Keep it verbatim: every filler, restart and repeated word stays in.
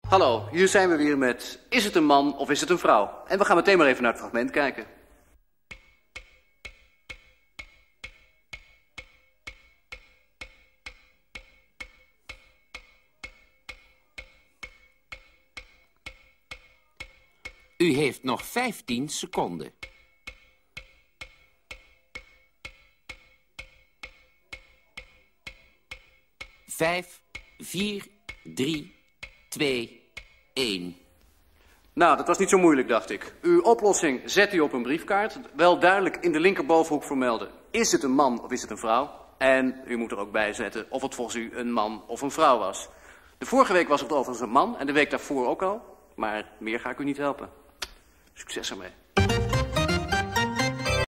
Hallo, hier zijn we weer met Is het een man of is het een vrouw? En we gaan meteen maar even naar het fragment kijken. U heeft nog vijftien seconden. Vijf, vier, drie, twee, één. Nou, dat was niet zo moeilijk, dacht ik. Uw oplossing zet u op een briefkaart. Wel duidelijk in de linkerbovenhoek vermelden. Is het een man of is het een vrouw? En u moet er ook bij zetten of het volgens u een man of een vrouw was. De vorige week was het overigens een man en de week daarvoor ook al. Maar meer ga ik u niet helpen. Succes ermee.